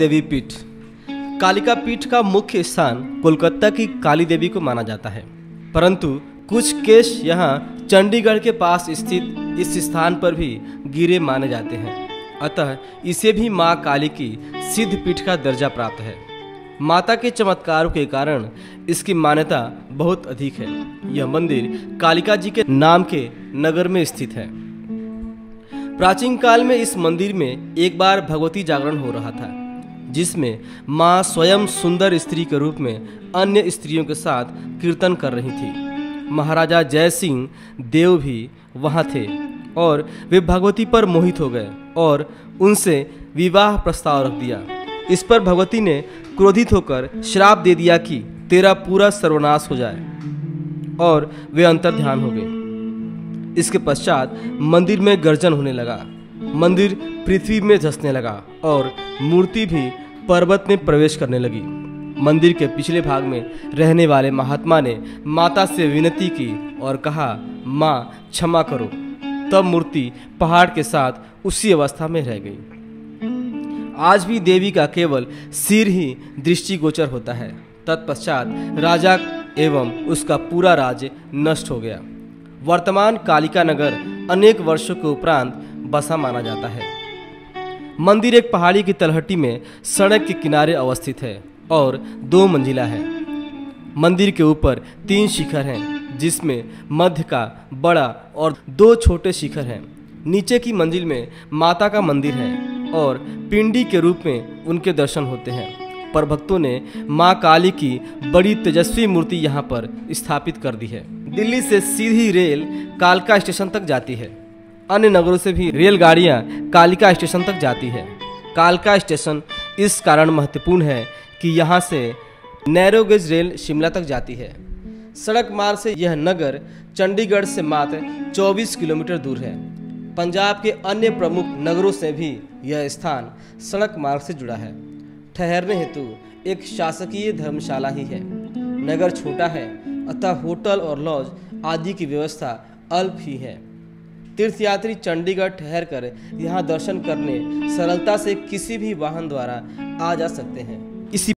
देवी पीठ। कालिका पीठ का मुख्य स्थान कोलकाता की काली देवी को माना जाता है, परंतु कुछ केस यहाँ चंडीगढ़ के पास स्थित इस स्थान पर भी गिरे माने जाते हैं। अतः इसे भी माँ काली की सिद्ध पीठ का दर्जा प्राप्त है। माता के चमत्कारों के कारण इसकी मान्यता बहुत अधिक है। यह मंदिर कालिका जी के नाम के नगर में स्थित है। प्राचीन काल में इस मंदिर में एक बार भगवती जागरण हो रहा था, जिसमें मां स्वयं सुंदर स्त्री के रूप में अन्य स्त्रियों के साथ कीर्तन कर रही थी। महाराजा जय सिंह देव भी वहां थे और वे भगवती पर मोहित हो गए और उनसे विवाह प्रस्ताव रख दिया। इस पर भगवती ने क्रोधित होकर श्राप दे दिया कि तेरा पूरा सर्वनाश हो जाए, और वे अंतर्ध्यान हो गए। इसके पश्चात मंदिर में गर्जन होने लगा, मंदिर पृथ्वी में धंसने लगा और मूर्ति भी पर्वत में प्रवेश करने लगी। मंदिर के पिछले भाग में रहने वाले महात्मा ने माता से विनती की और कहा, माँ क्षमा करो। तब मूर्ति पहाड़ के साथ उसी अवस्था में रह गई। आज भी देवी का केवल सिर ही दृष्टिगोचर होता है। तत्पश्चात राजा एवं उसका पूरा राज्य नष्ट हो गया। वर्तमान कालिका नगर अनेक वर्षों के उपरांत बसा माना जाता है। मंदिर एक पहाड़ी की तलहटी में सड़क के किनारे अवस्थित है और 2 मंजिला है। मंदिर के ऊपर 3 शिखर हैं, जिसमें मध्य का बड़ा और 2 छोटे शिखर हैं। नीचे की मंजिल में माता का मंदिर है और पिंडी के रूप में उनके दर्शन होते हैं। पर भक्तों ने माँ काली की बड़ी तेजस्वी मूर्ति यहाँ पर स्थापित कर दी है। दिल्ली से सीधी रेल कालका स्टेशन तक जाती है। अन्य नगरों से भी रेलगाड़ियाँ कालिका स्टेशन तक जाती है। कालका स्टेशन इस कारण महत्वपूर्ण है कि यहाँ से नैरो गेज रेल शिमला तक जाती है। सड़क मार्ग से यह नगर चंडीगढ़ से मात्र 24 किलोमीटर दूर है। पंजाब के अन्य प्रमुख नगरों से भी यह स्थान सड़क मार्ग से जुड़ा है। ठहरने हेतु एक शासकीय धर्मशाला ही है। नगर छोटा है, अतः होटल और लॉज आदि की व्यवस्था अल्प ही है। तीर्थयात्री चंडीगढ़ ठहर कर यहाँ दर्शन करने सरलता से किसी भी वाहन द्वारा आ जा सकते हैं। इसी